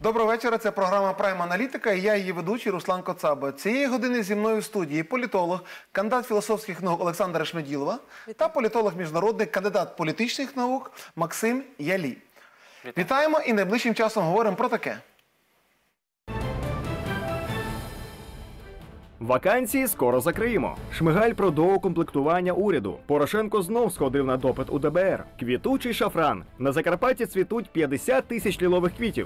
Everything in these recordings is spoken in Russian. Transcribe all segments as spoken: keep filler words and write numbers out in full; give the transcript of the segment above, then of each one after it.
Доброго вечора, це програма «Прайм Аналітика» і я її ведучий Руслан Коцаба. Цієї години зі мною в студії політолог, кандидат філософських наук Олександра Шмеділова та політолог-міжнародний, кандидат політичних наук Максим Ялій. Вітаю. Вітаємо і найближчим часом говоримо про таке. Вакансії скоро закриємо. Шмигаль про доукомплектування уряду. Порошенко знов сходив на допит у Д Б Р. Квітучий шафран. На Закарпатті цвітуть п'ятдесят тисяч лілових квітів.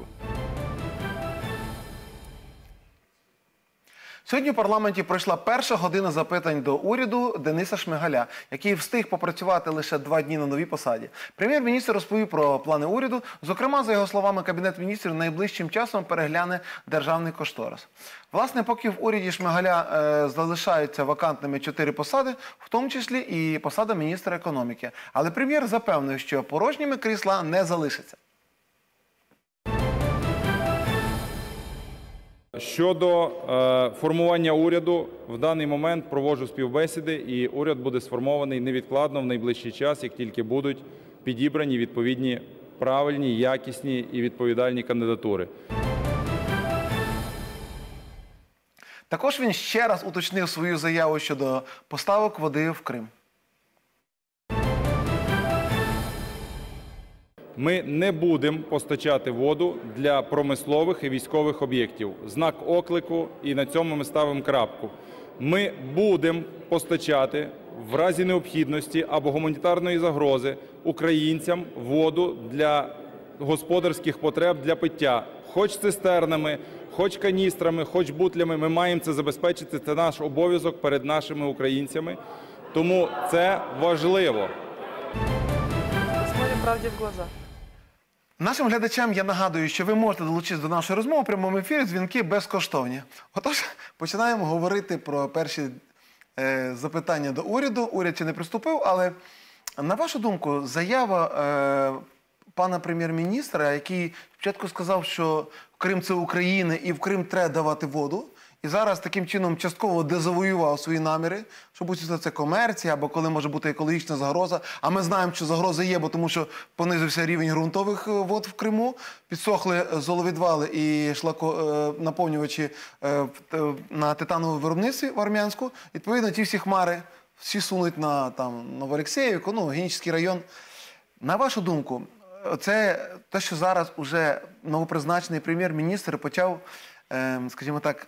Сьогодні в парламенті пройшла перша година запитань до уряду Дениса Шмигаля, який встиг попрацювати лише два дні на новій посаді. Прем'єр-міністр розповів про плани уряду. Зокрема, за його словами, Кабінет міністрів найближчим часом перегляне державний кошторис. Власне, поки в уряді Шмигаля е, залишаються вакантними чотири посади, в тому числі і посада міністра економіки. Але прем'єр запевнив, що порожніми крісла не залишаться. Щодо е, формування уряду, в даний момент проводжу співбесіди, і уряд буде сформований невідкладно в найближчий час, як тільки будуть підібрані відповідні правильні, якісні і відповідальні кандидатури. Також він ще раз уточнив свою заяву щодо поставок води в Крим. Ми не будемо постачати воду для промислових і військових об'єктів. Знак оклику, і на цьому ми ставимо крапку. Ми будемо постачати в разі необхідності або гуманітарної загрози українцям воду для господарських потреб, для пиття. Хоч цистернами, хоч каністрами, хоч бутлями. Ми маємо це забезпечити. Це наш обов'язок перед нашими українцями. Тому це важливо. Смотрим правді в глаза. Нашим глядачам я нагадую, що ви можете долучитися до нашої розмови в прямому ефірі, дзвінки безкоштовні. Отож, починаємо говорити про перші е, запитання до уряду. Уряд ще не приступив, але, на вашу думку, заява е, пана прем'єр-міністра, який спочатку сказав, що Крим – це Україна і в Крим треба давати воду, і зараз таким чином частково дезавоював свої наміри, що будь-то це комерція, або коли може бути екологічна загроза. А ми знаємо, що загроза є, бо тому що понизився рівень ґрунтових вод в Криму, підсохли золовідвали і шлаконаповнювачі на титановому виробництві в Армянську. Відповідно, ті всі хмари всі сунуть на там, Новоолексіївку, ну, Генічеський район. На вашу думку, це те, що зараз уже новопризначений прем'єр-міністр почав, скажімо так,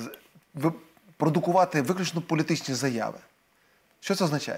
продукувати виключно політичні заяви. Що це означає?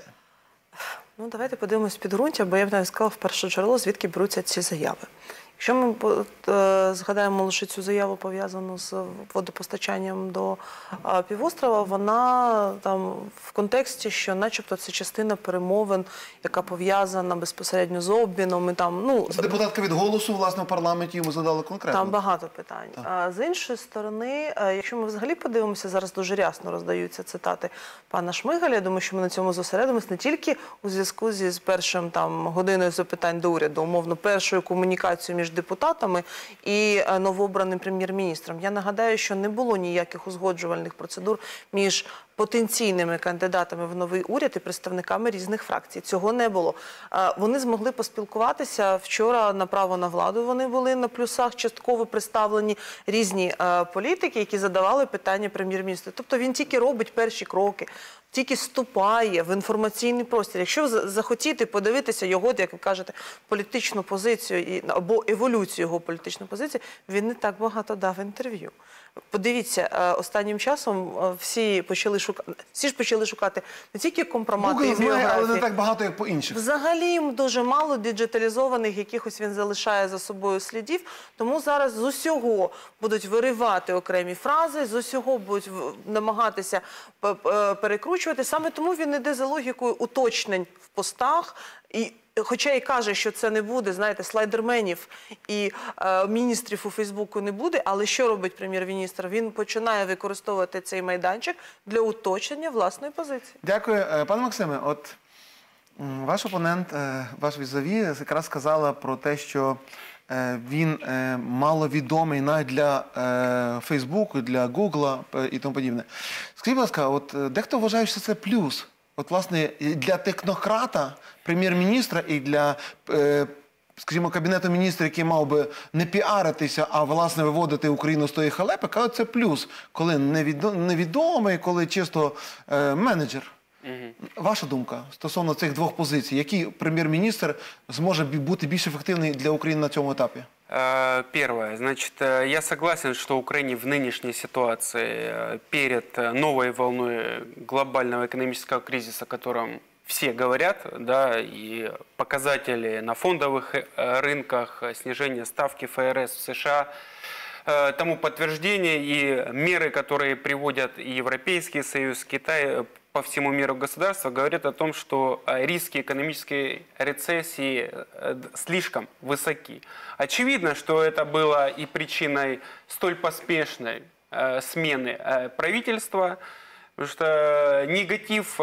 Ну, давайте подивимось підґрунтя, бо я б навіть сказала в перше джерело, звідки беруться ці заяви. Якщо ми е, згадаємо лише цю заяву, пов'язану з водопостачанням до е, півострова, вона там в контексті, що начебто це частина перемовин, яка пов'язана безпосередньо з обміном. І, там, ну, це депутатка від «Голосу», власне, в парламенті йому задали конкретно. Там багато питань. А з іншої сторони, якщо ми взагалі подивимося, зараз дуже рясно роздаються цитати пана Шмигаля, я думаю, що ми на цьому зосередимося не тільки у зв'язку зі першим там, годиною запитань до уряду, умовно, першою комунікацією між депутатами і новообраним прем'єр-міністром. Я нагадаю, що не було ніяких узгоджувальних процедур між потенційними кандидатами в новий уряд і представниками різних фракцій. Цього не було. Вони змогли поспілкуватися. Вчора на право на владу вони були на плюсах, частково представлені різні політики, які задавали питання прем'єр-міністру. Тобто він тільки робить перші кроки, тільки вступає в інформаційний простір. Якщо захотіти подивитися його, як ви кажете, політичну позицію або еволюцію його політичної позиції, він не так багато дав інтерв'ю. Подивіться, останнім часом всі почали шукати, всі ж почали шукати не тільки компромати і біографії. Але не так багато, як по інших. Взагалі їм дуже мало діджиталізованих, якихось він залишає за собою слідів. Тому зараз з усього будуть виривати окремі фрази, з усього будуть намагатися перекручувати. Саме тому він іде за логікою уточнень в постах. І хоча і каже, що це не буде, знаєте, слайдерменів і е, міністрів у Фейсбуку не буде, але що робить прем'єр-міністр? Він починає використовувати цей майданчик для уточнення власної позиції. Дякую. Пане Максиме, от ваш опонент, ваш візаві, якраз сказала про те, що він маловідомий навіть для Фейсбуку, для Гугла і тому подібне. Скажіть, будь ласка, от дехто вважає, що це плюс. От, власне, для технократа, прем'єр-міністра і для е, скажімо, Кабінету міністрів, який мав би не піаритися, а, власне, виводити Україну з тої халепи, кажуть, це плюс, коли невідо- невідомий, коли чисто е, менеджер. Ваша думка стосовно цих двох позицій? Який прем'єр-міністр зможе бі- бути більш ефективний для України на цьому етапі? Э, Первое. Значит, э, я согласен, что Украине в нынешней ситуации э, перед э, новой волной глобального экономического кризиса, о котором все говорят, да, и показатели на фондовых э, рынках, э, снижение ставки эф эр эс в США, э, тому подтверждение, и меры, которые приводят и Европейский Союз, Китай, э, по всему миру государства, говорят о том, что э, риски экономической рецессии э, д- слишком высоки. Очевидно, что это было и причиной столь поспешной э, смены э, правительства, потому что негатив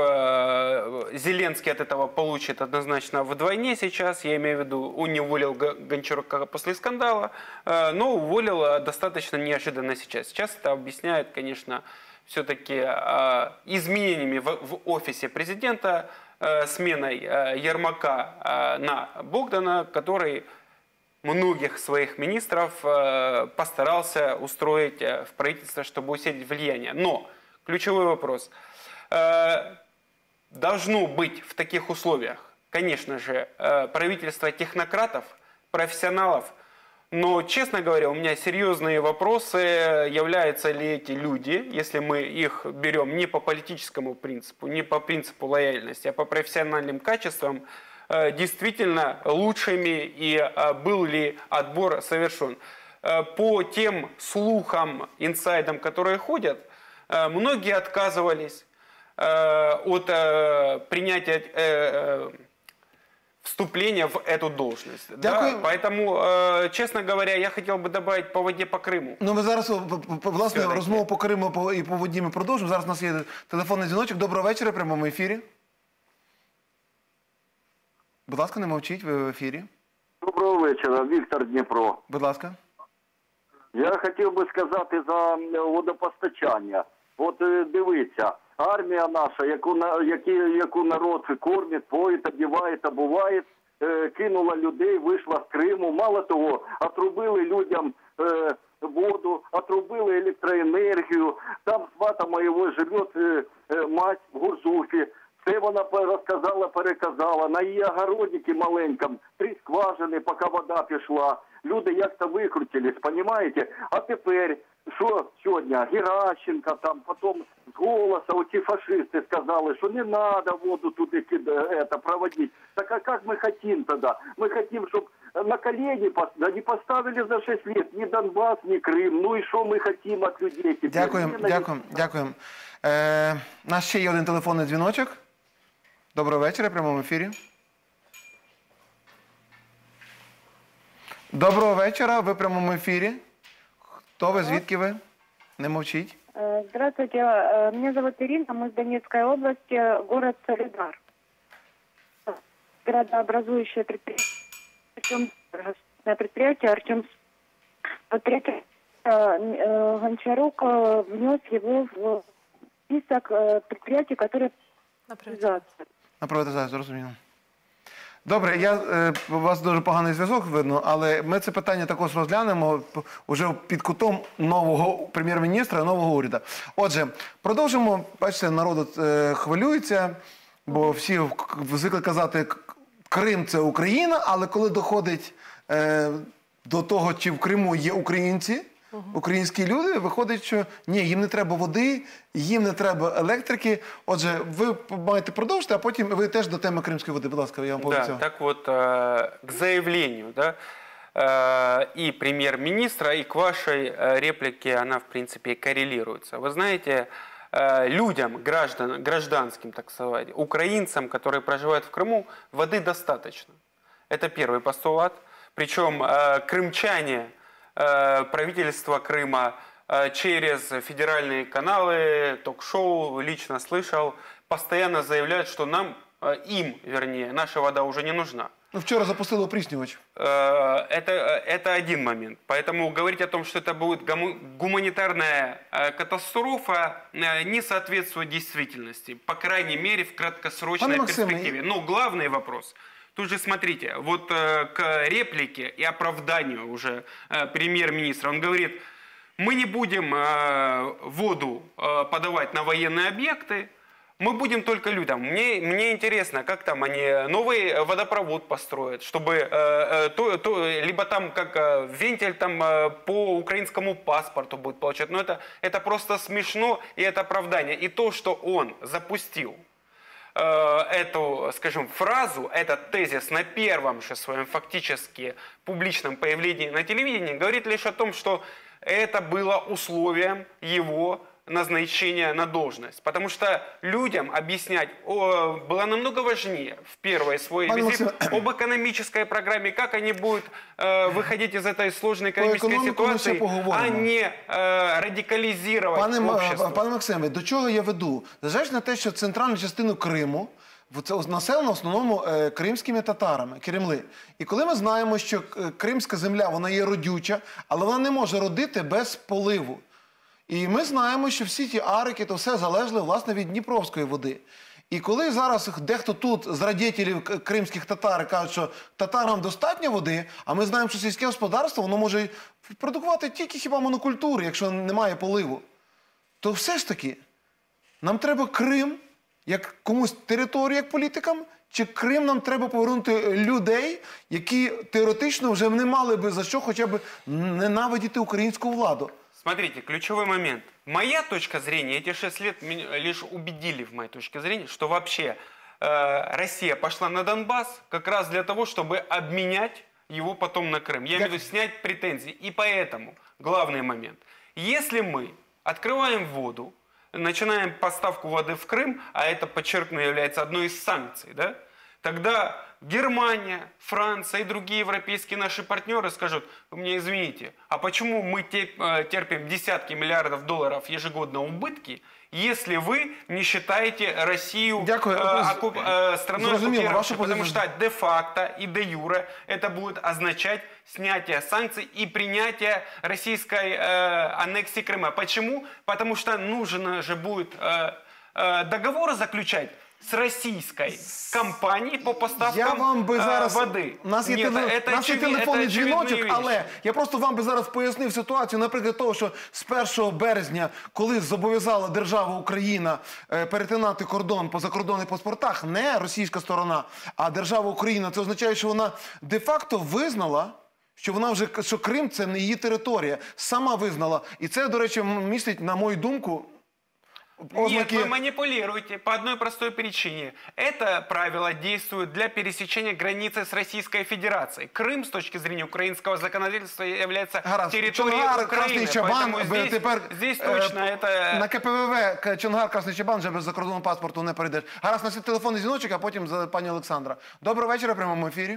э, Зеленский от этого получит однозначно вдвойне сейчас. Я имею в виду, он не уволил Г- Гончарука после скандала, э, но уволил э, достаточно неожиданно сейчас. Сейчас это объясняет, конечно, все-таки э, изменениями в, в офисе президента, э, сменой э, Ермака э, на Богдана, который многих своих министров э, постарался устроить э, в правительство, чтобы усилить влияние. Но ключевой вопрос. Э, должно быть в таких условиях, конечно же, э, правительство технократов, профессионалов. Но, честно говоря, у меня серьезные вопросы, являются ли эти люди, если мы их берем не по политическому принципу, не по принципу лояльности, а по профессиональным качествам, э, действительно лучшими, и э, был ли отбор совершен. Э, По тем слухам, инсайдам, которые ходят, э, многие отказывались э, от э, принятия э, э, вступления в эту должность. Да? Дякую. Поэтому, э, честно говоря, я хотел бы добавить по воде, по Крыму. Ну, ми зараз, о, п- п- власне, Все-таки. розмову по Криму по- і по воді ми продовжимо. Зараз у нас є телефонний дзвіночок. Доброго вечора, в прямому ефірі. Будь ласка, не мовчіть, ви в ефірі. Доброго вечора, Віктор Дніпро. Будь ласка. Я хотів би сказати за водопостачання. От е, дивіться, армія наша, яку, на- які, яку народ кормить, поїть, одіває, обуває, е, кинула людей, вийшла з Криму. Мало того, отрубили людям е, воду, отрубили електроенергію. Там свата моєго живет е, е, мать в Гурзуфі. Це вона пе- розказала, переказала. На її огороднику маленькому три скважини, поки вода пішла. Люди як-то викрутились, понімаєте? А тепер, що сьогодні? Геращенко, там, потім з голосу оці фашисти сказали, що не треба воду туди кида- это, проводити. Так а як ми хотімо тоді? Ми хочемо, щоб на колені пос- да не поставили за шість років ні Донбас, ні Крим. Ну і що ми хочемо від людей? тепер? Дякуємо, Ні, дякуємо, дякуємо. Е, у нас ще є один телефонний дзвіночок. Доброго вечора, в прямому ефірі. Доброго вечора, ви в прямому ефірі. Хто ви, звідки ви? Не мовчіть. Э, Здравствуйте, э, меня зовут Ирина, мы с Донецкой области, город Солидар. Градообразующее предприятие, Артем- государственное предприятие Артем. Предприятие э, э, Гончарук э, внес его в список э, предприятий, которые На приватизация. На приватизацію, зрозуміло. Добре, я, е, у вас дуже поганий зв'язок видно, але ми це питання також розглянемо п- уже під кутом нового прем'єр-міністра, нового уряду. Отже, продовжимо. Бачите, народ е, хвилюється, бо всі в- к- звикли казати, К- Крим – це Україна, але коли доходить е, до того, чи в Криму є українці, українські люди, виходить, що ні, їм не треба води, їм не треба електрики. Отже, ви маєте продовжити, а потім ви теж до теми кримської води. Будь ласка, я вам Да, пообіцяв. так вот, э, к заявлению, да, э, и премьер-министра, и к вашей э, реплике, она, в принципе, коррелируется. Вы знаете, э, людям, граждан, гражданским, так сказать, украинцам, которые проживают в Крыму, воды достаточно. Это первый постулат. Причем э, крымчане, э, правительство Крыма э, через федеральные каналы, ток-шоу, лично слышал, постоянно заявляют, что нам, э, им, вернее, наша вода уже не нужна. Ну, вчора запустили опріснювач. Э, Это, это один момент. Поэтому говорить о том, что это будет гуму- гуманитарная э, катастрофа, э, не соответствует действительности. По крайней мере, в краткосрочной Пане Максиме, перспективе. Но главный вопрос. Тут же смотрите, вот э, к реплике и оправданию уже э, премьер-министра, он говорит, мы не будем э, воду э, подавать на военные объекты, мы будем только людям. Мне, мне интересно, как там они новый водопровод построят, чтобы э, э, то, то, либо там как э, вентиль там э, по украинскому паспорту будет получать. Но это, это просто смешно и это оправдание. И то, что он запустил э, эту, скажем, фразу, этот тезис на первом же своем фактически публичном появлении на телевидении, говорит лишь о том, что это было условием его назначения на должность. Потому что людям объяснять о, было намного важнее в первой свой Пане визит Максиме, об экономической программе, как они будут э, выходить из этой сложной экономической економіку ми ще ситуации, поговоримо. а не э, радикализировать Пане, М- общество. пане Максиме, до чого я веду? Зважаючи на те, що центральну частину Криму в- це населено в основному е, кримськими татарами, кремли. І коли ми знаємо, що е, кримська земля, вона є родюча, але вона не може родити без поливу. І ми знаємо, що всі ті арики, то все залежало, власне, від Дніпровської води. І коли зараз дехто тут з радітелів к- кримських татар кажуть, що татарам достатньо води, а ми знаємо, що сільське господарство, воно може продукувати тільки хіба монокультури, якщо немає поливу, то все ж таки нам треба Крим, як комусь територію, як політикам, чи Крим нам треба повернути людей, які теоретично вже не мали би за що хоча б ненавидіти українську владу. Смотрите, ключевой момент. Моя точка зрения, эти шесть лет меня лишь убедили в моей точке зрения, что вообще э, Россия пошла на Донбасс как раз для того, чтобы обменять его потом на Крым. Я имею в виду снять претензии. И поэтому главный момент. Если мы открываем воду, начинаем поставку воды в Крым, а это, подчеркну, является одной из санкций, да, тогда Германия, Франция и другие европейские наши партнеры скажут, вы мне извините, а почему мы терпим десятки миллиардов долларов ежегодно убытки, если вы не считаете Россию Дякую. э, оккуп, э, страной Зрозуміло, оккупировавшей, ваша потому позиція. что де-факто и де-юре это будет означать снятие санкций и принятие российской э, аннексии Крыма. Почему? Потому что нужно же будет э, э, договоры заключать с российской компанией по поставкам Я вам би э, зараз... воды. У нас є, Нет, теле... это у нас є очевид- телефонний это очевидные дзвіночок, вещи. але я просто вам би зараз пояснив ситуацію, наприклад, того, що з першого березня, коли зобов'язала держава Україна е, перетинати кордон по закордонних паспортах, не російська сторона, а держава Україна, це означає, що вона де-факто визнала, що вона вже, що Крим – це не її територія, сама визнала. І це, до речі, містить, на мою думку, Нет, вы манипулируете по одной простой причине. Это правило действует для пересечения границы с Российской Федерацией. Крым, с точки зрения украинского законодательства, является Гаразд. территорией Чонгар, Украины. Красний Чабан, Поэтому ви здесь, тепер здесь е, точно это... на Ка Пе Ве Ве К- Чонгар, Красний Чабан вже без закордонного паспорту не перейдеш. Гаразд, у нас є телефонний дзвіночок, а потім за пані Олександра. Доброго вечора, в прямому ефірі.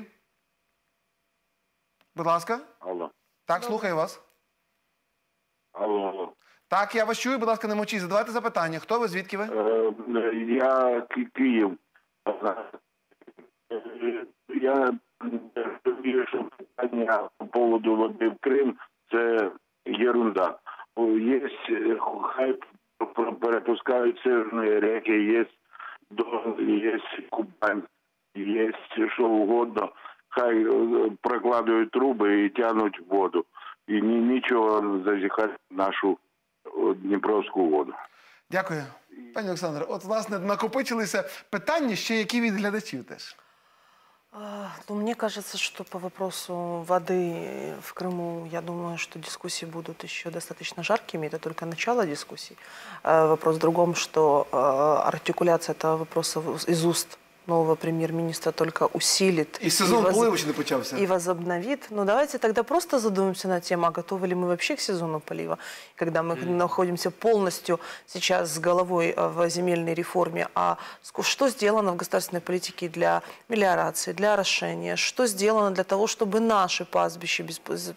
Будь ласка. Алло. Так, слухаю вас. Алло, алло. Так, я вас чую, будь ласка, не мовчіть. Задавайте запитання. Хто ви, звідки ви? Е, Я Ки- Київ. Е, Я розумію, що питання по поводу води в Крим – це ерунда. О, Є, е, хай про- перепускають северні реки, є Дон, є Кубань, є що угодно. Хай е, прокладують труби і тягнуть воду. І ні, нічого зазіхати нашу о, Дніпровську воду. Дякую. Пані Олександре, от, власне, накопичилися питання ще які від глядачів теж. А, Ну, мне кажется, что по вопросу воды в Крыму, я думаю, что дискуссии будут еще достаточно жаркими. Это только начало дискуссий. А Вопрос в другом, что а, артикуляция этого вопроса в- из уст нового премьер-министра только усилит І сезон воз- поливу ще не почався. и возобновит. Ну, давайте тогда просто задумаемся над тем, а готовы ли мы вообще к сезону полива, когда мы находимся полностью сейчас с головой э, в земельной реформе. А ск- что сделано в государственной политике для мелиорации, для орошения? Что сделано для того, чтобы наши пастбища без- без- без-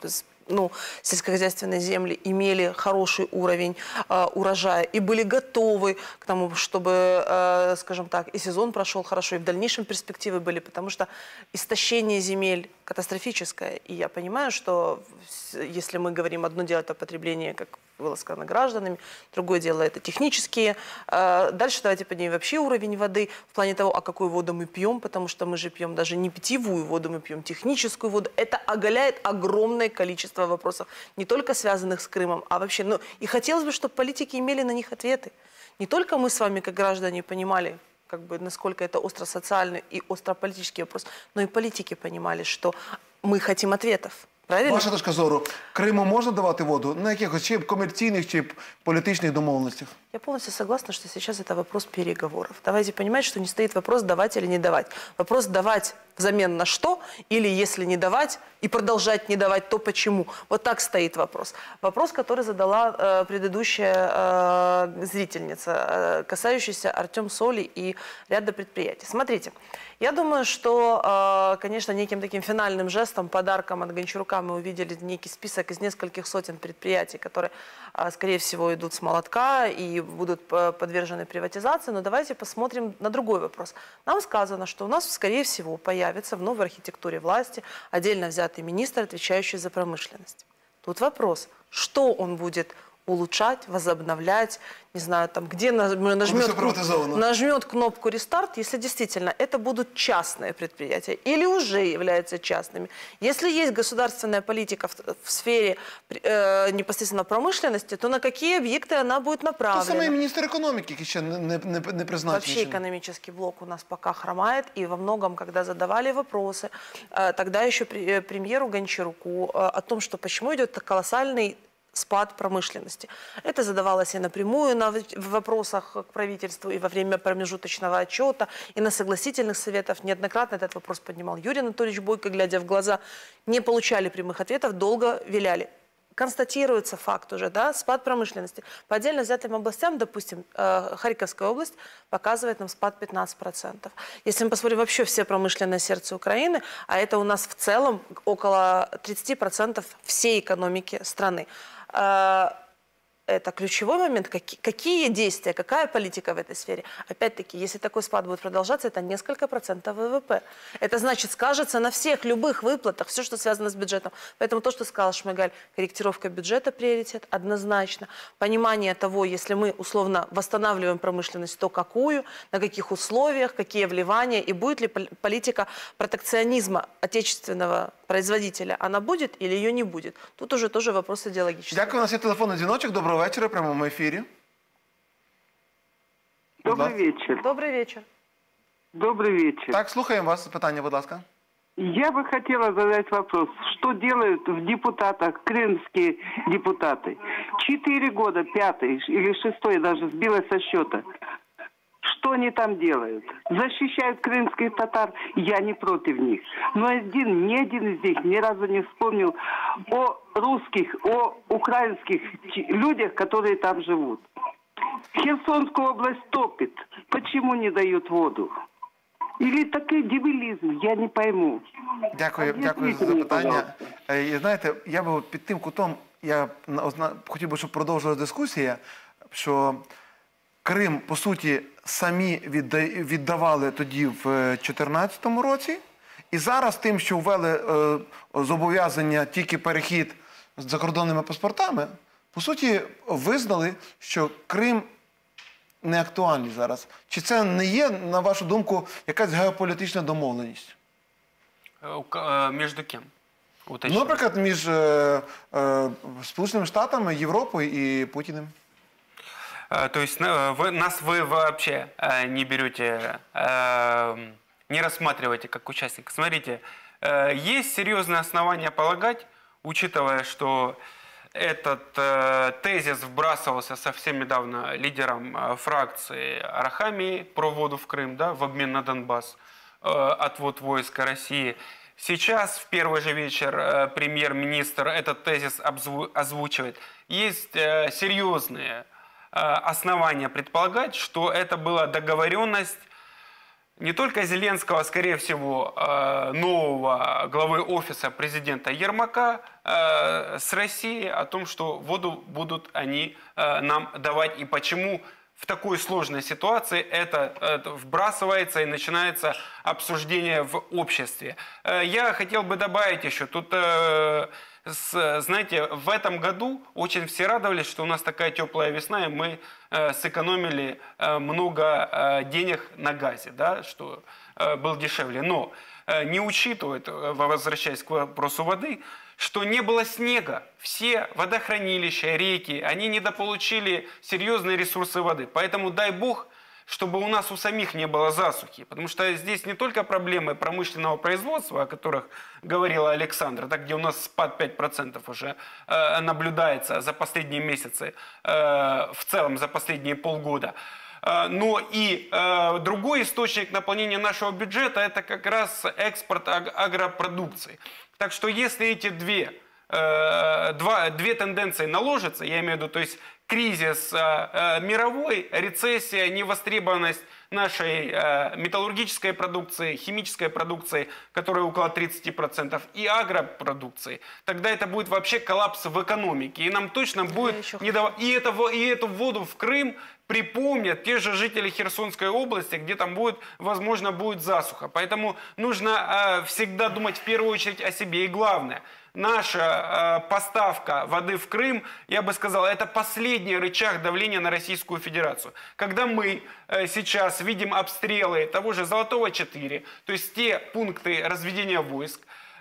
ну, сельскохозяйственные земли имели хороший уровень э, урожая и были готовы к тому, чтобы, э, скажем так, и сезон прошел хорошо, и в дальнейшем перспективы были, потому что истощение земель катастрофическое. И я понимаю, что если мы говорим, одно дело это потребление, как было сказано, гражданами, другое дело это технические. Э, дальше давайте поднимем вообще уровень воды в плане того, а какую воду мы пьем, потому что мы же пьем даже не питьевую воду, мы пьем техническую воду. Это оголяет огромное количество вопросов, не только связанных с Крымом, а вообще, ну, и хотелось бы, чтобы политики имели на них ответы. Не только мы с вами, как граждане, понимали, как бы, насколько это остро-социальный и остро-политический вопрос, но и политики понимали, что мы хотим ответов. Правильно? Ваша точка зору, Криму можна давати воду на якихось чи комерційних, чи політичних домовленостях? Я полностью согласна, что сейчас это вопрос переговоров. Давайте понимать, что не стоит вопрос давать или не давать. Вопрос давать взамен на что, или если не давать и продолжать не давать, то почему. Вот так стоит вопрос. Вопрос, который задала э, предыдущая э, зрительница, э, касающийся Артем Соли и ряда предприятий. Смотрите, я думаю, что, э, конечно, неким таким финальным жестом, подарком от Гончарука мы увидели некий список из нескольких сотен предприятий, которые, э, скорее всего, идут с молотка и будут подвержены приватизации. Но давайте посмотрим на другой вопрос. Нам сказано, что у нас, скорее всего, появится в новой архитектуре власти отдельно взятый министр, отвечающий за промышленность. Тут вопрос, что он будет улучшать, возобновлять, не знаю, там, где нажмет, нажмет кнопку «Рестарт», если действительно это будут частные предприятия или уже являются частными. Если есть государственная политика в, в сфере э, непосредственно промышленности, то на какие объекты она будет направлена? То самый министр экономики еще не, не, не призначен. Вообще экономический блок у нас пока хромает, и во многом, когда задавали вопросы, э, тогда еще при, премьеру Гончаруку э, о том, что почему идет колоссальный спад промышленности. Это задавалось и напрямую на, в вопросах к правительству, и во время промежуточного отчета, и на согласительных советах. Неоднократно этот вопрос поднимал Юрий Анатольевич Бойко, глядя в глаза. Не получали прямых ответов, долго виляли. Констатируется факт уже, да, спад промышленности. По отдельно взятым областям, допустим, э, Харьковская область показывает нам спад пятнадцать процентов. Если мы посмотрим вообще все промышленное сердце Украины, а это у нас в целом около тридцати процентов всей экономики страны, э, это ключевой момент. Какие, какие действия, какая политика в этой сфере? Опять-таки, если такой спад будет продолжаться, это несколько процентов ВВП. Это значит, скажется на всех любых выплатах, все, что связано с бюджетом. Поэтому то, что сказал Шмыгаль, корректировка бюджета приоритет, однозначно. Понимание того, если мы условно восстанавливаем промышленность, то какую, на каких условиях, какие вливания, и будет ли политика протекционизма отечественного производителя, она будет или ее не будет. Тут уже тоже вопрос идеологический. Дякую, у нас є телефонний дзвіночок. Доброго вечора, в прямому ефірі. Добрый вечер. Добрый вечер. Добрый вечер. Так, слухаємо вас. Питання, будь ласка. Я бы хотела задать вопрос, что делают в депутатах крымские депутаты? Четыре года, пятый или шестой, даже сбилась со счета. Что они там делают? Защищают крымских татар, я не против них. Но один, ни один из них ни разу не вспомнил о русских, о украинских людях, которые там живут. Херсонскую область топит. Почему не дают воду? Или такий дебілізм, я не пойму. Дякую, дякую за запитання. І знаєте, я би під тим кутом, я хотів би, щоб продовжилася дискусія, що Крим, по суті, самі віддавали тоді в дві тисячі чотирнадцятому році. І зараз тим, що ввели е, зобов'язання тільки перехід з закордонними паспортами, по суті, визнали, що Крим не актуальний зараз. Чи це не є, на вашу думку, якась геополітична домовленість? Між ким? Ну, наприклад, між е, е, Сполученими Штатами, Європою і Путіним. То есть вы, нас вы вообще не берете, не рассматриваете как участника. Смотрите, есть серьезные основания полагать, учитывая, что этот тезис вбрасывался совсем недавно лидером фракции Арахамии про воду в Крым, да, в обмен на Донбасс, отвод войска России. Сейчас, в первый же вечер, премьер-министр этот тезис озвучивает. Есть серьезные основания предполагать, что это была договоренность не только Зеленского, а, скорее всего, нового главы офиса президента Ермака с Россией о том, что воду будут они нам давать и почему в такой сложной ситуации это, это вбрасывается и начинается обсуждение в обществе. Я хотел бы добавить еще, тут, с, знаете, в этом году очень все радовались, что у нас такая теплая весна, и мы сэкономили много денег на газе, да, что был дешевле. Но не учитывают, возвращаясь к вопросу воды, что не было снега. Все водохранилища, реки, они недополучили серьезные ресурсы воды. Поэтому дай бог, чтобы у нас у самих не было засухи. Потому что здесь не только проблемы промышленного производства, о которых говорила Александра, да, где у нас спад пять процентов уже э, наблюдается за последние месяцы, э, в целом за последние полгода. Но и э, другой источник наполнения нашего бюджета – это как раз экспорт аг агропродукции. Так что если эти две, э, два, две тенденции наложатся, я имею в виду, то есть кризис э, мировой, рецессия, невостребованность нашей э, металлургической продукции, химической продукции, которая около тридцати процентов, и агропродукции, тогда это будет вообще коллапс в экономике. И нам точно будет не давать... И, это, и эту воду в Крым припомнят те же жители Херсонской области, где там будет, возможно, будет засуха. Поэтому нужно э, всегда думать в первую очередь о себе. И главное, наша э, поставка воды в Крым, я бы сказал, это последний рычаг давления на Российскую Федерацию. Когда мы э, сейчас видим обстрелы того же Золотого четыре, то есть те пункты разведения войск,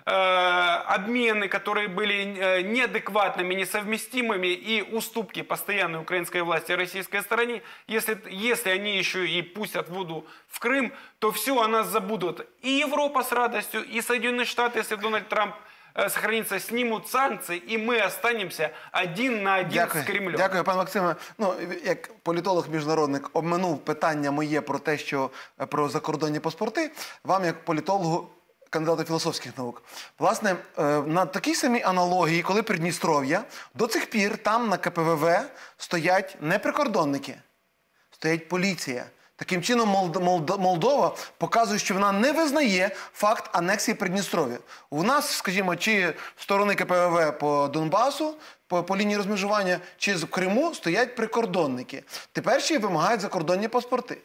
обмены, которые были неадекватными, несовместимыми, и уступки постоянной украинской власти российской стороне, если, если они еще и пустят воду в Крым, то все о нас забудут. И Европа с радостью, и Соединенные Штаты, если Дональд Трамп сохранится, снимут санкції, і ми останемося один на один Дякую. з Кремлем. Дякую, пане Максиме. Ну, як політолог-міжнародник обминув питання моє про те, що про закордонні паспорти, вам як політологу, кандидата філософських наук. Власне, на такій самій аналогії, коли Придністров'я, до цих пір там на Ка Пе Ве Ве стоять не прикордонники, стоять поліція. Таким чином Молдова показує, що вона не визнає факт анексії Придністров'я. У нас, скажімо, чи сторони Ка Пе Ве Ве по Донбасу, по, по лінії розмежування, чи в Криму стоять прикордонники. Тепер ще й вимагають закордонні паспорти.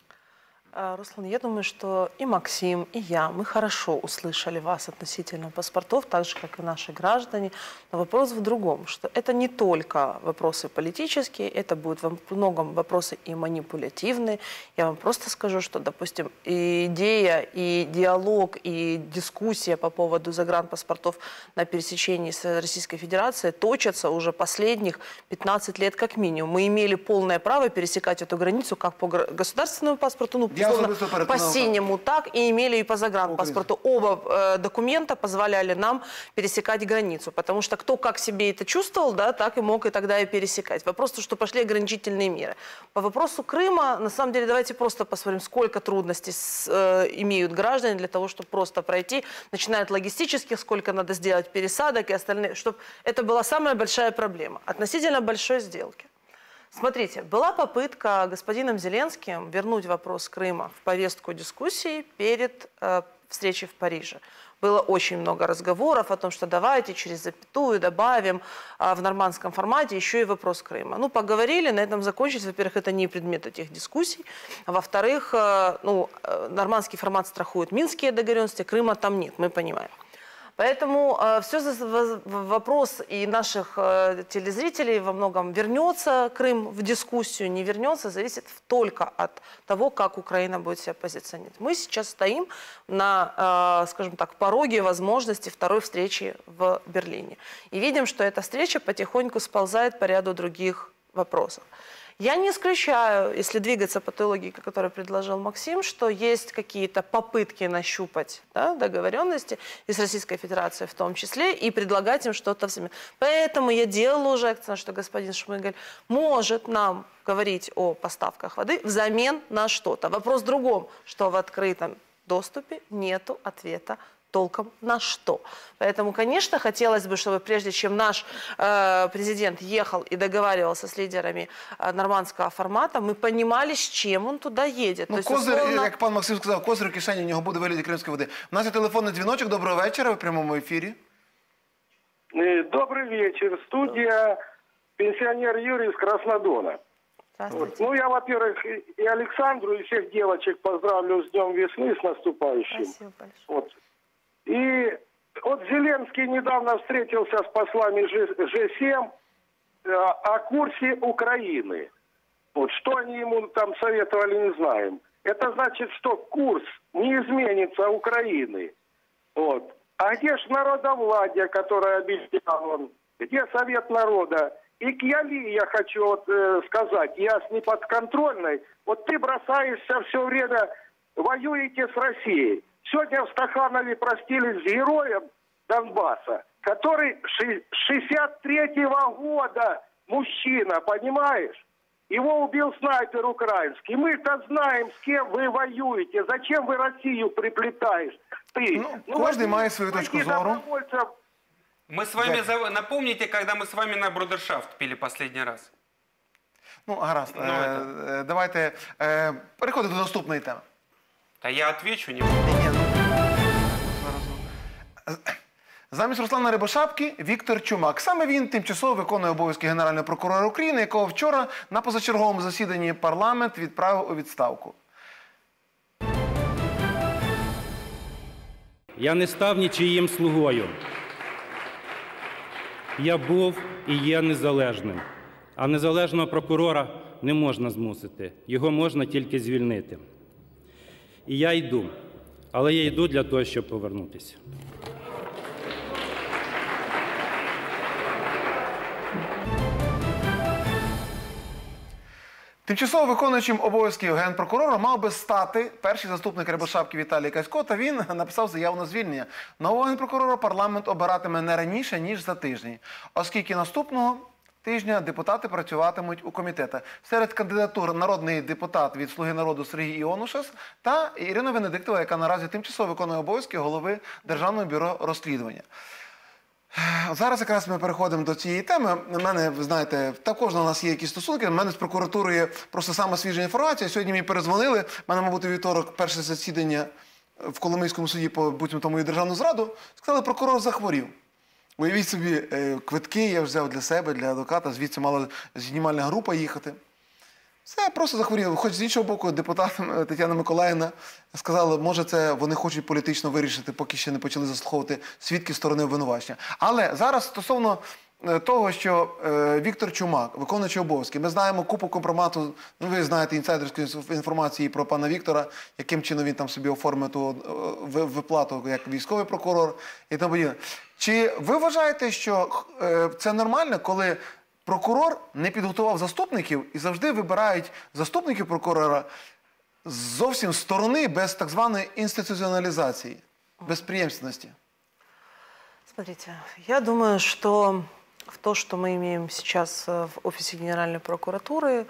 Руслан, я думаю, что и Максим, и я, мы хорошо услышали вас относительно паспортов, так же, как и наши граждане. Но вопрос в другом, что это не только вопросы политические, это будут во многом вопросы и манипулятивные. Я вам просто скажу, что, допустим, идея, и диалог, и дискуссия по поводу загранпаспортов на пересечении с Российской Федерацией точатся уже последних пятнадцать лет как минимум. Мы имели полное право пересекать эту границу как по государственному паспорту, ну, по синему, так и имели и по загранпаспорту. Оба э, документа позволяли нам пересекать границу, потому что кто как себе это чувствовал, да, так и мог и тогда и пересекать. Вопрос, что пошли ограничительные меры. По вопросу Крыма, на самом деле, давайте просто посмотрим, сколько трудностей с, э, имеют граждане для того, чтобы просто пройти, начиная от логистических, сколько надо сделать пересадок и остальные, чтобы это была самая большая проблема относительно большой сделки. Смотрите, была попытка господином Зеленским вернуть вопрос Крыма в повестку дискуссии перед э, встречей в Париже. Было очень много разговоров о том, что давайте через запятую добавим э, в нормандском формате еще и вопрос Крыма. Ну, поговорили, на этом закончились. Во-первых, это не предмет этих дискуссий. А во-вторых, э, ну, э, нормандский формат страхует минские договоренности, Крыма там нет, мы понимаем. Поэтому э, все за, вопрос и наших э, телезрителей во многом, вернется Крым в дискуссию, не вернется, зависит только от того, как Украина будет себя позиционировать. Мы сейчас стоим на, э, скажем так, пороге возможности второй встречи в Берлине. И видим, что эта встреча потихоньку сползает по ряду других вопросов. Я не исключаю, если двигаться по той логике, которую предложил Максим, что есть какие-то попытки нащупать, да, договоренности и с Российской Федерацией в том числе, и предлагать им что-то взамен. Поэтому я делала уже акцент, что господин Шмыгаль может нам говорить о поставках воды взамен на что-то. Вопрос в другом, что в открытом доступе нету ответа толком на что. Поэтому, конечно, хотелось бы, чтобы прежде чем наш э, президент ехал и договаривался с лидерами э, нормандского формата, мы понимали, с чем он туда едет. Ну, То есть, козир, условно... як пан Максим сказав, козир у кишені у нього буде в вигляді кримської води. У нас є телефонний дзвіночок. Доброго вечора, ви в прямому ефірі. Добрый вечер. Студия «Пенсионер Юрий» из Краснодона. Вот. Ну, я, во-первых, и Александру, и всех девочек поздравлю с Днем весны, с наступающим. Спасибо большое. Вот. И вот Зеленский недавно встретился с послами Ж семь э, о курсе Украины. Вот. Что они ему там советовали, не знаем. Это значит, что курс не изменится Украины. Вот. А где ж народовладие, которое обещал он? Где совет народа? И к Яли я хочу вот, э, сказать, я с неподконтрольной. Вот ты бросаешься все время, воюете с Россией. Сегодня в Стаханове простились с героем Донбасса, который шестьдесят третьего года мужчина, понимаешь? Его убил снайпер украинский. Мы-то знаем, с кем вы воюете. Зачем вы Россию приплетаешь? Ты. Ну, Ну, каждый возьми имеет свою точку таких зору. добровольцев. Мы с вами, за- напомните, когда мы с вами на брудершафт пили последний раз? Ну, гаразд. Ну, Е, это- е, Давайте е, переходимо до наступної теми. А я отвечу, не буду. Ні, ну, зараз. Замість Руслана Рябошапки Віктор Чумак. Саме він тимчасово виконує обов'язки Генерального прокурора України, якого вчора на позачерговому засіданні парламент відправив у відставку. Я не став нічиїм слугою. Я був і є незалежним. А незалежного прокурора не можна змусити. Його можна тільки звільнити. І я йду. Але я йду для того, щоб повернутися. Тимчасово виконуючим обов'язків генпрокурора мав би стати перший заступник Рябошапки Віталій Касько, та він написав заяву на звільнення. Нового генпрокурора парламент обиратиме не раніше, ніж за тиждень, оскільки наступного тижня депутати працюватимуть у комітетах. Серед кандидатур народний депутат від «Слуги народу» Сергій Іонушас та Ірина Венедиктова, яка наразі тимчасово виконує обов'язки голови Державного бюро розслідування. Зараз якраз ми переходимо до цієї теми. У мене, ви знаєте, також у нас є якісь стосунки. У мене з прокуратурою просто саме свіжа інформація. Сьогодні мені перезвонили. У мене, мабуть, у вівторок перше засідання в Коломийському суді по буцімто тому і державну зраду. Сказали, прокурор захворів. Уявіть собі, квитки я взяв для себе, для адвоката. Звідси мала знімальна група їхати. Все, просто захворів. Хоч з іншого боку, депутат Тетяна Миколаївна сказала, може це вони хочуть політично вирішити, поки ще не почали заслуховувати свідки сторони обвинувачення. Але зараз стосовно того, що е, Віктор Чумак, виконуючий обов'язки, ми знаємо купу компромату, ну ви знаєте інсайдерської інформації про пана Віктора, яким чином він там собі оформив ту е, виплату як військовий прокурор і тому подібне. Чи ви вважаєте, що е, це нормально, коли прокурор не підготував заступників і завжди вибирають заступників прокурора зовсім з сторони, без так званої інституціоналізації, без преемственности? Смотрите, я думаю, что в то, что мы имеем сейчас в офисе Генеральной прокуратуры,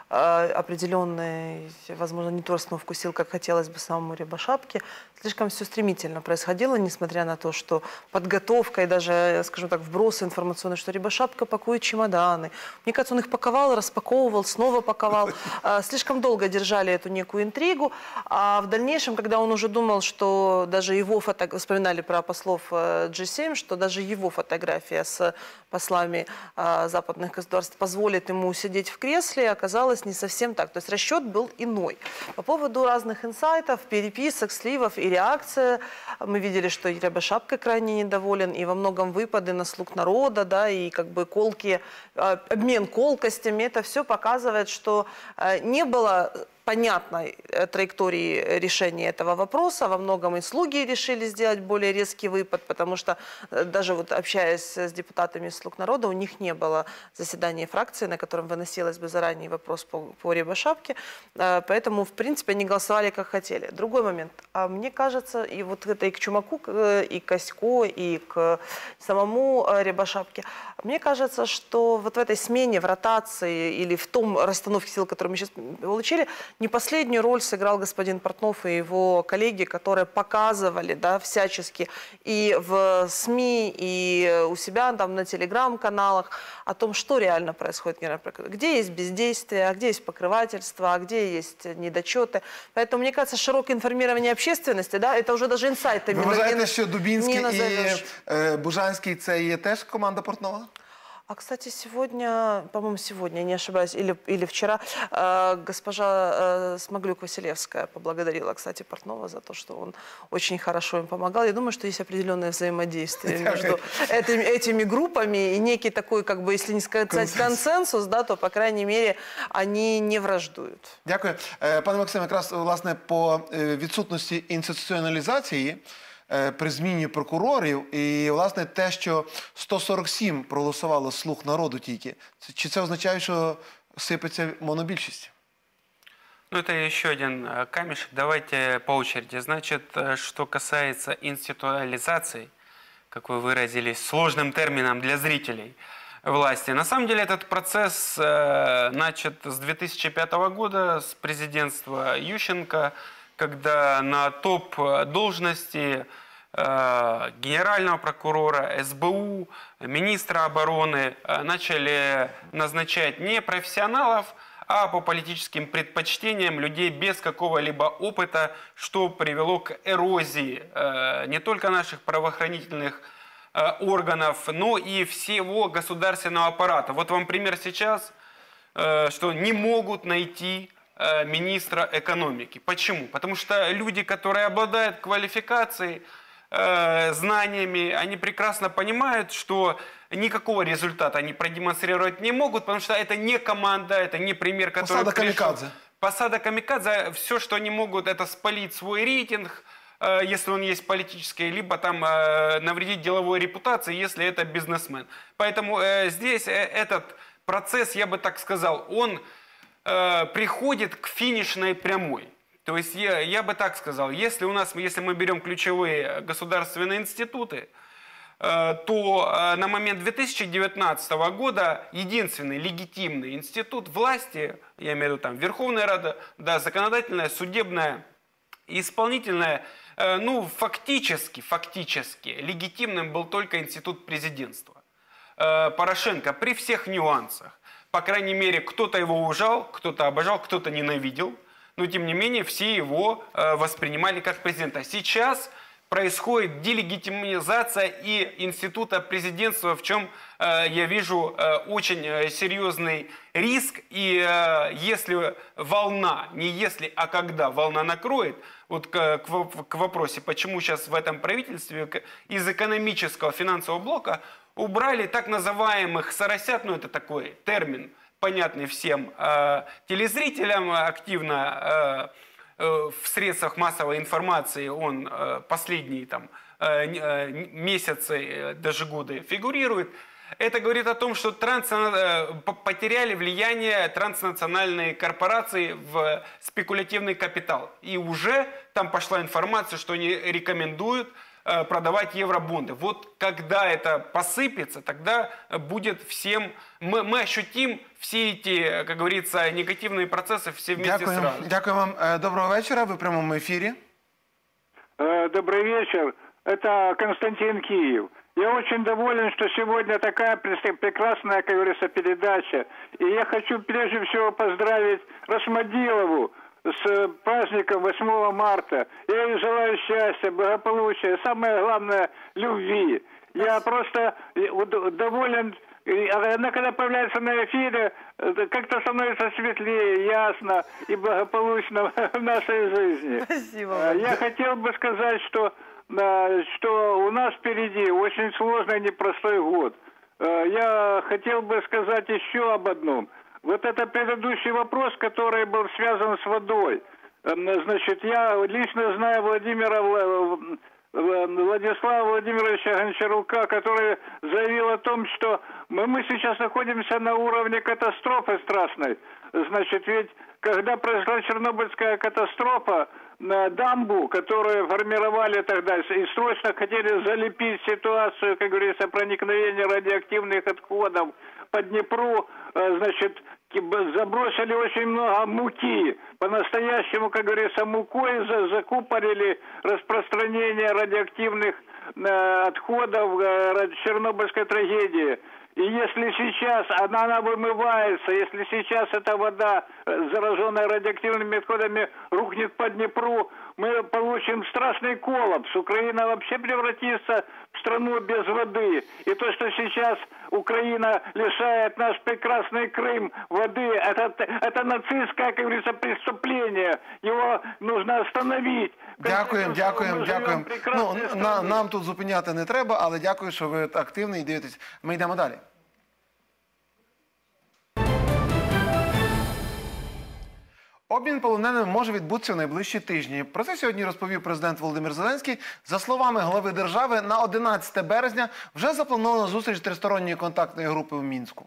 определенный, возможно, не то расстановку сил, как хотелось бы самому Рябошапке, слишком все стремительно происходило, несмотря на то, что подготовка и даже, скажем так, вбросы информационные, что Рябошапка пакует чемоданы. Мне кажется, он их паковал, распаковывал, снова паковал. Слишком долго держали эту некую интригу, а в дальнейшем, когда он уже думал, что даже его фото... вспоминали про послов джи семь, что даже его фотография с послами западных государств позволит ему сидеть в кресле, оказалось не совсем так. То есть расчет был иной. По поводу разных инсайтов, переписок, сливов и реакция, мы видели, что Рябошапка крайне недоволен, и во многом выпады на слуг народа, да, и как бы колки, обмен колкостями, это все показывает, что не было понятной траектории решения этого вопроса. Во многом и слуги решили сделать более резкий выпад, потому что даже вот общаясь с депутатами из «Слуг народа», у них не было заседания фракции, на котором выносилось бы заранее вопрос по, по Рябошапке. Поэтому, в принципе, они голосовали как хотели. Другой момент. А мне кажется, и вот это и к Чумаку, и к Касько, и к самому Рябошапке, мне кажется, что вот в этой смене, в ротации или в том расстановке сил, которую мы сейчас получили, не последнюю роль сыграл господин Портнов и его коллеги, которые показывали, да, всячески и в СМИ, и у себя там на телеграм-каналах о том, что реально происходит в Генеральной прокуратуре. Где есть бездействие, а где есть покрывательство, а где есть недочеты. Поэтому, мне кажется, широкое информирование общественности, да, это уже даже инсайтами. Ви вважаєте, що не Дубінський і назовешь. е, Бужанський – це є теж команда Портнова? А, кстати, сегодня, по-моему, сегодня, не ошибаюсь, или, или вчера, э, госпожа э, Смоглюк-Василевская поблагодарила, кстати, Портнова за то, что он очень хорошо им помогал. Я думаю, что есть определенное взаимодействие между этими, этими группами и некий такой, как бы, если не сказать консенсус, да, то, по крайней мере, они не враждуют. Дякую. Е, Пане Максиме, якраз, власне, по е, відсутності інституціоналізації е, при зміні прокурорів і, власне, те, що сто сорок сім проголосувало «Слуг народу» тільки, це- чи це означає, що сипеться монобільшість? Ну, это еще один э, камешек. Давайте по очереди. Значит, э, что касается институализации, как вы выразились, сложным термином для зрителей власти. На самом деле этот процесс э, начат с две тысячи пятого года, с президентства Ющенко, когда на топ-должности э, генерального прокурора, эс бэ у, министра обороны э, начали назначать не профессионалов, а по политическим предпочтениям людей без какого-либо опыта, что привело к эрозии э, не только наших правоохранительных э, органов, но и всего государственного аппарата. Вот вам пример сейчас, э, что не могут найти э, министра экономики. Почему? Потому что люди, которые обладают квалификацией, э, знаниями, они прекрасно понимают, что никакого результата они продемонстрировать не могут, потому что это не команда, это не пример, который Посада пришел. камикадзе. Посада камикадзе, все, что они могут, это спалить свой рейтинг, э, если он есть политический, либо там э, навредить деловой репутации, если это бизнесмен. Поэтому э, здесь э, этот процесс, я бы так сказал, он э, приходит к финишной прямой. То есть я, я бы так сказал, если у нас, если мы берем ключевые государственные институты, то на момент две тысячи девятнадцатого года единственный легитимный институт власти, я имею в виду там Верховная Рада, да, законодательная, судебная и исполнительная, ну фактически, фактически легитимным был только институт президентства. Порошенко при всех нюансах, по крайней мере, кто-то его уважал, кто-то обожал, кто-то ненавидел, но тем не менее все его воспринимали как президента. Сейчас происходит делегитимизация и института президентства, в чем э, я вижу э, очень э, серьезный риск. И э, если волна, не если, а когда волна накроет, вот к, к, к вопросу, почему сейчас в этом правительстве из экономического финансового блока убрали так называемых соросят, ну это такой термин, понятный всем э, телезрителям, активно э, в средствах массовой информации он последние там, месяцы, даже годы фигурирует. Это говорит о том, что транс... потеряли влияние транснациональные корпорации в спекулятивный капитал. И уже там пошла информация, что они рекомендуют продавать евробонды. Вот когда это посыпется, тогда будет всем... Мы, мы ощутим все эти, как говорится, негативные процессы все вместе Дякую. сразу. Дякую вам. Е, Доброго вечора. Ви в прямому ефірі. Добрый вечер. Это Константин Киев. Я очень доволен, что сегодня такая прекрасная, как говорится, передача. И я хочу прежде всего поздравить Рашмадилову с праздником восьмого марта. Я ей желаю счастья, благополучия, самое главное, любви. Я просто доволен. Она, когда появляется на эфире, как-то становится светлее, ясно и благополучно в нашей жизни. Спасибо. Я хотел бы сказать, что, что у нас впереди очень сложный, непростой год. Я хотел бы сказать еще об одном. Вот это предыдущий вопрос, который был связан с водой. Значит, я лично знаю Владимира Владислава Владимировича Гончарука, который заявил о том, что мы, мы сейчас находимся на уровне катастрофы страшной. Значит, ведь когда произошла Чернобыльская катастрофа, дамбу, которую формировали тогда, и срочно хотели залепить ситуацию, как говорится, проникновения радиоактивных отходов по Днепру, значит, забросили очень много муки. По-настоящему, как говорится, мукой закупорили распространение радиоактивных отходов Чернобыльской трагедии. И если сейчас она, она вымывается, если сейчас эта вода, зараженная радиоактивными отходами, рухнет по Днепру, мы получим страшный коллапс. Украина вообще превратится в страну без воды. И то, что сейчас Украина лишает наш прекрасный Крым воды, это, это нацистское, как говорится, преступление. Его нужно остановить. Дякуємо, дякуємо, дякуємо. Ну, на, нам тут зупиняти не треба, але дякую, що ви активний і дивитесь. Ми йдемо далі. Обмін полоненими може відбутися в найближчі тижні. Про це сьогодні розповів президент Володимир Зеленський. За словами глави держави, на одинадцяте березня вже запланована зустріч тристоронньої контактної групи в Мінську.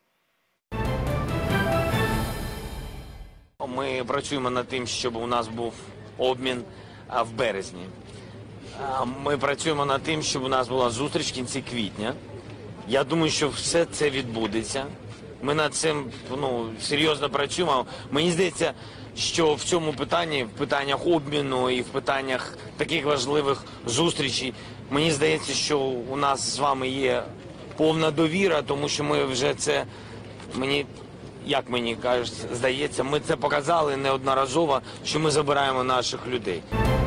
Ми працюємо над тим, щоб у нас був обмін в березні. Ми працюємо над тим, щоб у нас була зустріч в кінці квітня. Я думаю, що все це відбудеться. Ми над цим ну, серйозно працюємо. Мені здається, що в цьому питанні, в питаннях обміну і в питаннях таких важливих зустрічей, мені здається, що у нас з вами є повна довіра, тому що ми вже це, мені, як мені кажуть, здається, ми це показали неодноразово, що ми забираємо наших людей.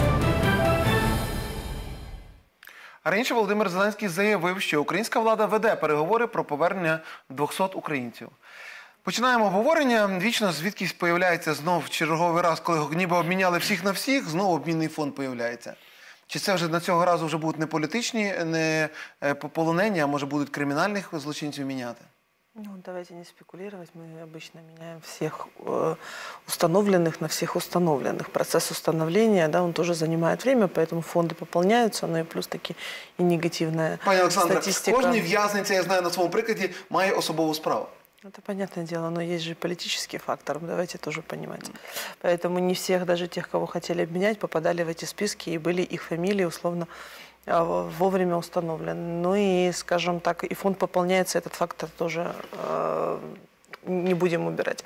Раніше Володимир Зеленський заявив, що українська влада веде переговори про повернення двохсот українців. Починаємо обговорення. Вічно звідкись появляється знов черговий раз, коли ніби обміняли всіх на всіх, знову обмінний фонд появляється. Чи це вже на цього разу вже будуть не політичні, не полонені, а може будуть кримінальних злочинців міняти? Ну, давайте не спекулировать. Мы обычно меняем всех э, установленных на всех установленных. Процесс установления, да, он тоже занимает время, поэтому фонды пополняются, но и плюс таки и негативная Пані Олександре, статистика. кожний в'язниця, я знаю на своєму прикладі, має особову справу. Это понятное дело, но есть же политический фактор, давайте тоже понимать. Поэтому не всех, даже тех, кого хотели обменять, попадали в эти списки, и были их фамилии условно вовремя установлен. Ну и, скажем так, и фонд пополняется, этот фактор тоже э, не будем убирать.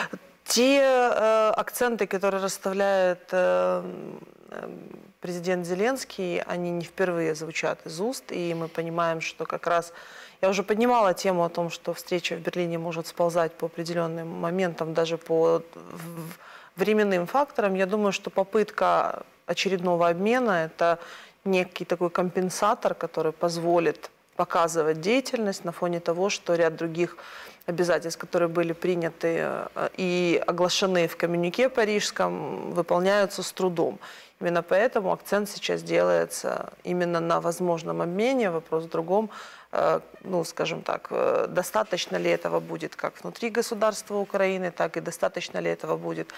Те э, акценты, которые расставляет э, президент Зеленский, они не впервые звучат из уст, и мы понимаем, что как раз... Я уже поднимала тему о том, что встреча в Берлине может сползать по определенным моментам, даже по временным факторам. Я думаю, что попытка очередного обмена – это некий такой компенсатор, который позволит показывать деятельность на фоне того, что ряд других обязательств, которые были приняты и оглашены в коммюнике парижском, выполняются с трудом. Именно поэтому акцент сейчас делается именно на возможном обмене. Вопрос в другом, ну, скажем так, достаточно ли этого будет как внутри государства Украины, так и достаточно ли этого будет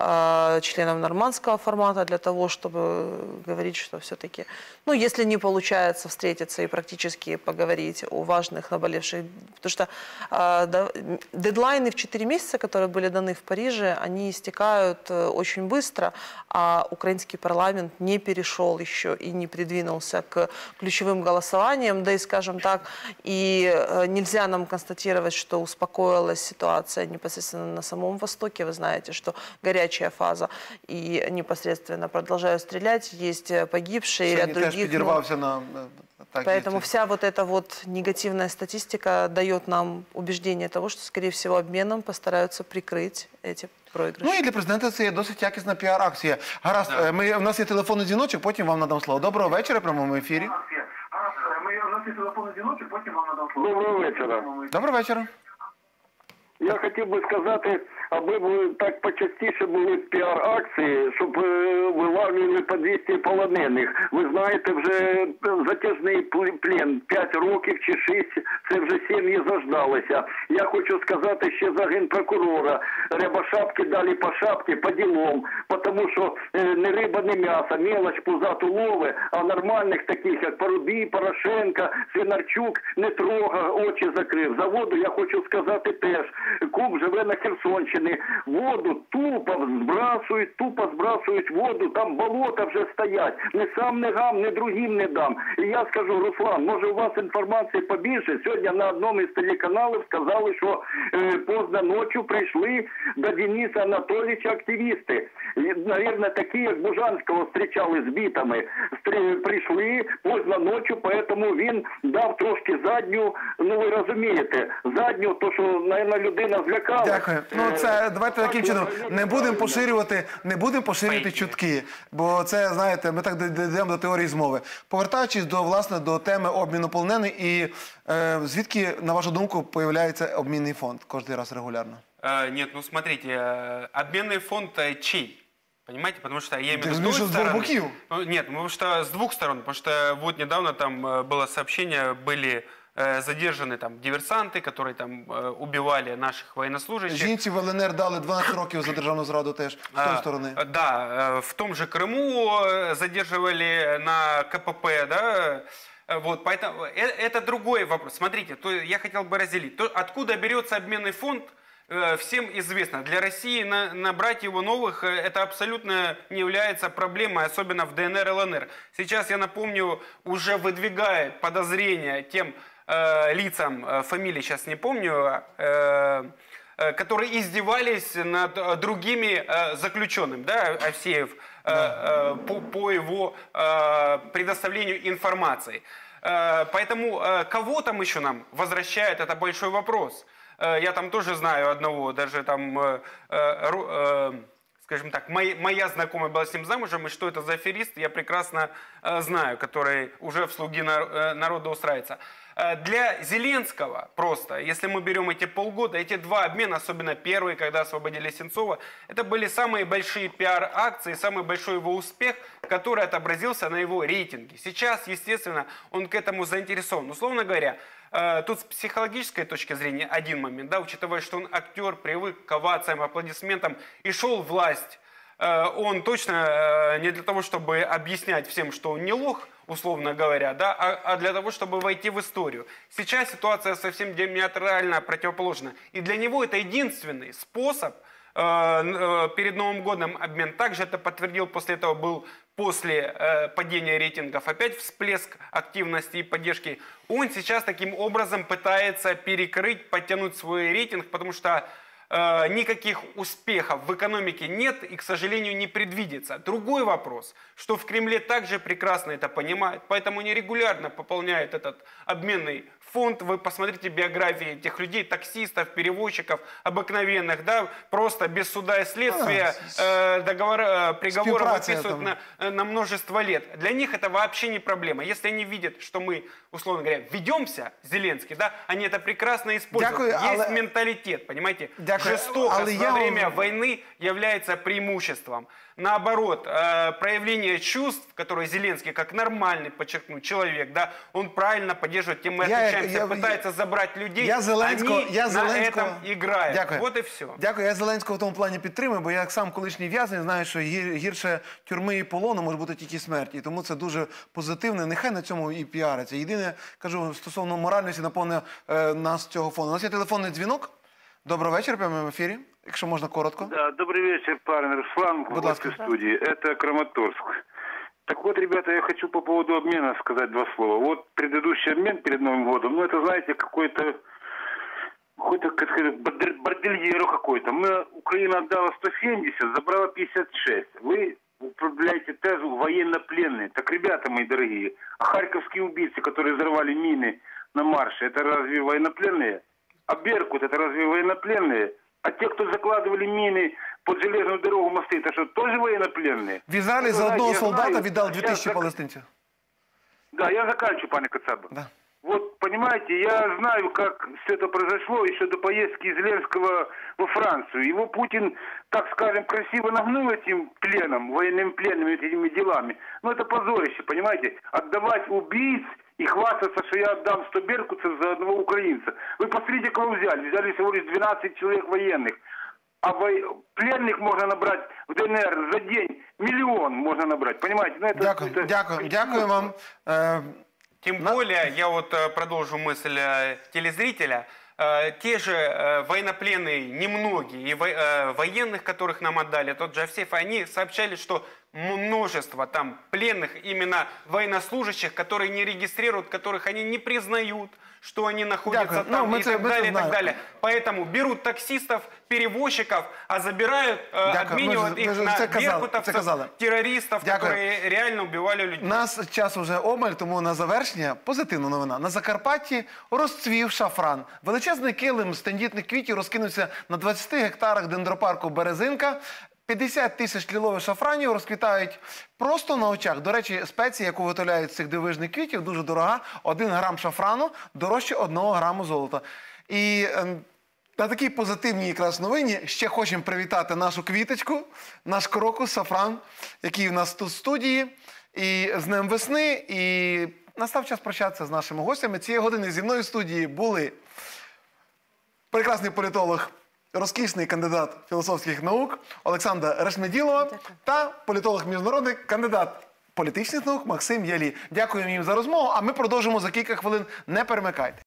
членам нормандского формата для того, чтобы говорить, что все-таки, ну, если не получается встретиться и практически поговорить о важных наболевших, потому что дедлайны в четыре месяца, которые были даны в Париже, они истекают очень быстро, а украинский парламент не перешел еще и не придвинулся к ключевым голосованиям, да и, скажем так, и нельзя нам констатировать, что успокоилась ситуация непосредственно на самом Востоке. Вы знаете, что горячая фаза и непосредственно продолжают стрелять, есть погибшие и ряд других. На... Поэтому вся вот эта вот негативная статистика дает нам убеждение того, что, скорее всего, обменом постараются прикрыть эти проигрыши. Ну і для президента це є досить якісна піар-акція. Гаразд, да. ми, у нас є телефонний дзвіночок, потім вам надам слово. Доброго вечора, прямому ефірі. Доброго вечора. Доброго вечора. Я хотів би сказати, аби так почастіше були піар-акції, щоб вилавлювали по двісті полонених. Ви знаєте, вже затяжний плен, п'ять років чи шість, це вже сім'ї заждалися. Я хочу сказати ще за генпрокурора. Рябошапки дали по шапці, по ділом, тому що не риба, не м'ясо, мелоч пузату лови, а нормальних таких, як Парубій, Порошенко, Свинарчук, не трогав, очі закрив. За воду я хочу сказати теж. Куб живе на Херсонщині. Німеччини воду тупо збрасують, тупо збрасують воду, там болота вже стоять. Ні сам не гам, ні другим не дам. І я скажу, Руслан, може у вас інформації побільше? Сьогодні на одному із телеканалів сказали, що е, поздно ночі прийшли до Дениса Анатолійовича активісти. Наверное, такі, як Бужанського зустрічали з бітами. Прийшли поздно ночі, тому він дав трошки задню, ну ви розумієте, задню, то що, наверное, людина злякалась. Дякую. Ну це давайте таким чином не будемо поширювати, не будемо поширювати чутки, бо це, знаєте, ми так дійдемо до теорії змови. Повертаючись до власне до теми обміну полонених, і е, звідки, на вашу думку, появляється обмінний фонд кожен раз регулярно? Э, нет, ну смотрите, э, обменный фонд э, чей? Понимаете, потому что я имею в виду с двух двух сторон. Ну, нет, потому что с двух сторон, потому что вот недавно там э, было сообщение, были э, задержаны там диверсанты, которые там э, убивали наших военнослужащих. Жінці в ЛНР дали дванадцять років за державну зраду теж, з тої сторони. А, да, э, в том же Крыму задерживали на КПП, да. Вот, поэтому э, это другой вопрос. Смотрите, то я хотел бы разделить. То, откуда берется обменный фонд, всем известно. Для России на, набрать его новых это абсолютно не является проблемой, особенно в ДНР и ЛНР. Сейчас, я напомню, уже выдвигает подозрения тем э, лицам, э, фамилии сейчас не помню, э, э, которые издевались над другими э, заключенными, да, Овсеев, э, э, по, по его э, предоставлению информации. Э, поэтому э, кого там еще нам возвращают, это большой вопрос. Я там тоже знаю одного, даже там, э, э, скажем так, моя, моя знакомая была с ним замужем, и что это за аферист, я прекрасно э, знаю, который уже в слуги народа устраивается. Для Зеленского просто, если мы берем эти полгода, эти два обмена, особенно первый, когда освободили Сенцова, это были самые большие пиар-акции, самый большой его успех, который отобразился на его рейтинге. Сейчас, естественно, он к этому заинтересован. Условно говоря, тут с психологической точки зрения один момент, да, учитывая, что он актер, привык к овациям, аплодисментам и шел в власть, он точно не для того, чтобы объяснять всем, что он не лох, условно говоря, да, а, а для того, чтобы войти в историю. Сейчас ситуация совсем диаметрально противоположна. И для него это единственный способ э, перед Новым годом обмен. Также это подтвердил, после этого был после э, падения рейтингов опять всплеск активности и поддержки. Он сейчас таким образом пытается перекрыть, подтянуть свой рейтинг, потому что э, никаких успехов в экономике нет и, к сожалению, не предвидится. Другой вопрос, что в Кремле также прекрасно это понимают, поэтому они регулярно пополняют этот обменный фонд. Вы посмотрите биографии этих людей, таксистов, перевозчиков, обыкновенных, да, просто без суда и следствия э, договор, э, приговоры выписывают на, на множество лет. Для них это вообще не проблема. Если они видят, что мы, условно говоря, ведемся, Зеленский, да, они это прекрасно используют. Дякую, Есть але... менталитет, понимаете? Дякую, Жестокость але во я... время войны является преимуществом. Наоборот, э, проявление чувств, которые Зеленский, как нормальный, подчеркну, человек, да, он правильно поддерживает, тем мы я, отличаемся, я, пытается я, забрать людей, я Зеленського, они я на Зеленського, этом играют. Дякую. Вот и все. Дякую, я Зеленського в тому плані підтримую, бо я як сам колишній в'язень знаю, що гір, гірше тюрми і полону може бути тільки смерть. І тому це дуже позитивно, нехай на цьому і піариться. Єдине, кажу, стосовно моральності, наповнює е, нас цього фонду. У нас є телефонний дзвінок. Добрий вечір, прямо в ефірі, якщо можна коротко. Да, добрый вечер, парень Руслан, в гости студии. Это Краматорск. Так вот, ребята, я хочу по поводу обмена сказать два слова. Вот предыдущий обмен перед Новым годом, ну это, знаете, какой-то какой-то бордельеро какой-то. Мы, Украина отдала сто семьдесят, забрала пятьдесят шесть. Вы управляете тезу военнопленные. Так, ребята мои дорогие, а харьковские убийцы, которые взорвали мины на марше, это разве военнопленные? А Беркут, это разве военнопленные? А те, кто закладывали мины под железную дорогу, мосты, это что, тоже военнопленные? В Израиле за одного солдата віддали дві тисячі палестинців. Да, я заканчиваю, пане Кацаба. Да. Вот, понимаете, я знаю, как все это произошло еще до поездки Зеленского во Францию. Его Путин, так скажем, красиво нагнул этим пленом, военным пленом, этими делами. Ну, это позорище, понимаете? Отдавать убийц и хвастаться, что я отдам сто беркутцев за одного украинца. Вы посмотрите, кого взяли. Взяли всего лишь двенадцать человек военных. А во... пленных можно набрать в ДНР за день. Миллион можно набрать, понимаете? Ну, это, дякую, это... дякую, дякую вам. Тем более, я вот продолжу мысль телезрителя. э, те же э, военнопленные, немногие, и во- э, военных, которых нам отдали, тот же Овсеев, они сообщали, что множество там пленных именно военнослужащих, которые не регистрируют, которых они не признают, что они находятся Дякую. Ну, там мы и це- так мы це далее, и так знаем. далее. Поэтому берут таксистов, перевозчиков, а забирают, э, Дякую. обменивают Ми ж- их ми ж на це казали, це беркутовцев, казали. террористов, Дякую. которые реально убивали людей. У нас часу вже обмаль, тому на завершення позитивна новина. На Закарпатті розцвів шафран. Величезний килим з тендітних квітів розкинувся на двадцяти гектарах дендропарку Березинка. п'ятдесят тисяч лілових шафранів розквітають просто на очах. До речі, спеція, яку виготовляють з цих дивижних квітів, дуже дорога. Один грам шафрану дорожче одного граму золота. І е, на такій позитивній якраз новині ще хочемо привітати нашу квіточку, наш крокус, шафран, який у нас тут в студії. І з Днем весни. І настав час прощатися з нашими гостями. Цієї години зі мною в студії були прекрасний політолог, розкішний кандидат філософських наук Олександра Решмеділова та політолог-міжнародник, кандидат політичних наук Максим Ялі. Дякуємо їм за розмову, а ми продовжимо за кілька хвилин. Не перемикайте.